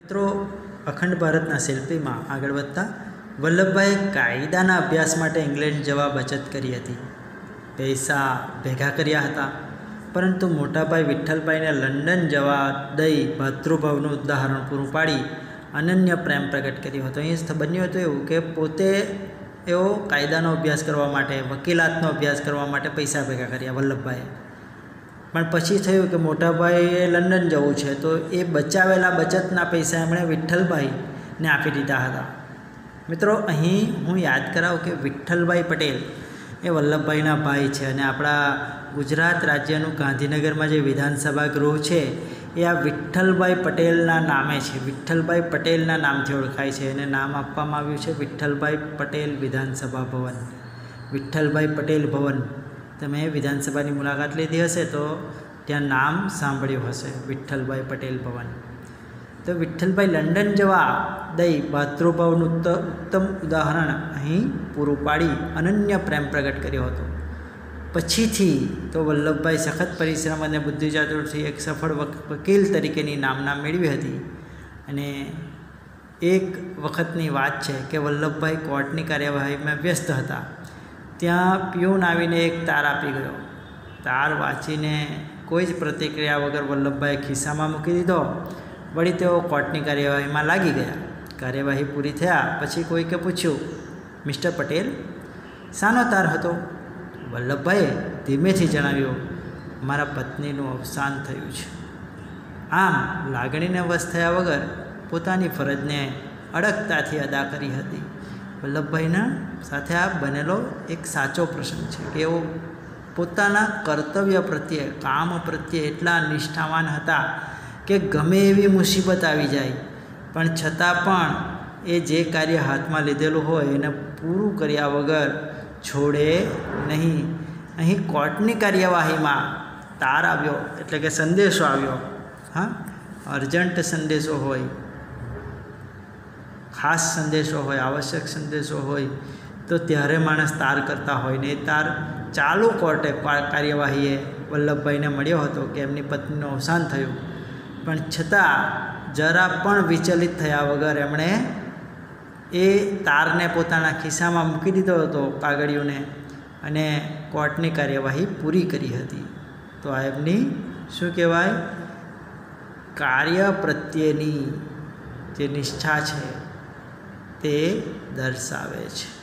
મિત્રો અખંડ ભારતના શિલ્પીમાં આગળ વધતા વલ્લભભાઈએ કાયદાના અભ્યાસ માટે ઇંગ્લેન્ડ જવા બચત કરી હતી. પૈસા ભેગા કર્યા હતા, પરંતુ મોટાભાઈ વિઠ્ઠલભાઈને લંડન જવા દઈ ભાતૃભાવનું ઉદાહરણ પૂરું પાડી અનન્ય પ્રેમ પ્રગટ કર્યો હતો. અહીં બન્યું હતું એવું કે પોતે એવો કાયદાનો અભ્યાસ કરવા માટે, વકીલાતનો અભ્યાસ કરવા માટે પૈસા ભેગા કર્યા વલ્લભભાઈએ. પણ પછી થયું કે મોટાભાઈએ લંડન જવું છે, તો એ બચાવેલા બચતના પૈસા એમણે વિઠ્ઠલભાઈને આપી દીધા હતા. મિત્રો, અહીં હું યાદ કરાવું કે વિઠ્ઠલભાઈ પટેલ એ વલ્લભભાઈના ભાઈ છે અને આપણા ગુજરાત રાજ્યનું ગાંધીનગરમાં જે વિધાનસભા ગૃહ છે એ આ વિઠ્ઠલભાઈ પટેલના નામે છે. વિઠ્ઠલભાઈ પટેલના નામથી ઓળખાય છે અને નામ આપવામાં આવ્યું છે વિઠ્ઠલભાઈ પટેલ વિધાનસભા ભવન, વિઠ્ઠલભાઈ પટેલ ભવન. તમે વિધાનસભાની મુલાકાત લીધી હશે તો ત્યાં નામ સાંભળ્યું હશે, વિઠ્ઠલભાઈ પટેલ ભવન. તો વિઠ્ઠલભાઈ લંડન જવા દઈ ભાતૃભાવનું ઉત્તમ ઉદાહરણ અહીં પૂરું પાડી અનન્ય પ્રેમ પ્રગટ કર્યો હતો. પછીથી તો વલ્લભભાઈ સખત પરિશ્રમ અને બુદ્ધિચાતુરથી એક સફળ વકીલ તરીકેની નામના મેળવી હતી. અને એક વખતની વાત છે કે વલ્લભભાઈ કોર્ટની કાર્યવાહીમાં વ્યસ્ત હતા. ત્યાં પ્યુન આવીને એક તાર આપી ગયો. તાર વાંચીને કોઈ જ પ્રતિક્રિયા વગર વલ્લભભાઈએ ખિસ્સામાં મૂકી દીધો. વળી તેઓ કોર્ટની કાર્યવાહીમાં લાગી ગયા. કાર્યવાહી પૂરી થયા પછી કોઈકે પૂછ્યું, મિસ્ટર પટેલ, શાનો તાર હતો? વલ્લભભાઈએ ધીમેથી જણાવ્યું, મારા પત્નીનું અવસાન થયું છે. આમ લાગણીને વશ થયા વગર પોતાની ફરજને અડગતાથી અદા કરી હતી. વલ્લભભાઈના સાથે આ બનેલો એક સાચો પ્રસંગ છે કે એઓ પોતાના કર્તવ્ય પ્રત્યે, કામ પ્રત્યે એટલા નિષ્ઠાવાન હતા કે ગમે એવી મુસીબત આવી જાય પણ છતાં પણ એ જે કાર્ય હાથમાં લીધેલું હોય એને પૂરું કર્યા વગર છોડે નહીં. અહીં કોર્ટની કાર્યવાહીમાં તાર આવ્યો એટલે કે સંદેશો આવ્યો. હા, અર્જન્ટ સંદેશો હોય, ખાસ સંદેશો હોય, આવશ્યક સંદેશો હોય તો ત્યારે માણસ તાર કરતા હોય ને. એ તાર ચાલુ કોર્ટે કાર્યવાહીએ વલ્લભભાઈને મળ્યો હતો કે એમની પત્નીનું અવસાન થયું, પણ છતાં જરા પણ વિચલિત થયા વગર એમણે એ તારને પોતાના ખિસ્સામાં મૂકી દીધો હતો, કાગળિયોને, અને કોર્ટની કાર્યવાહી પૂરી કરી હતી. તો આ એમની શું કહેવાય, કાર્ય પ્રત્યેની જે નિષ્ઠા છે તે દર્શાવે છે.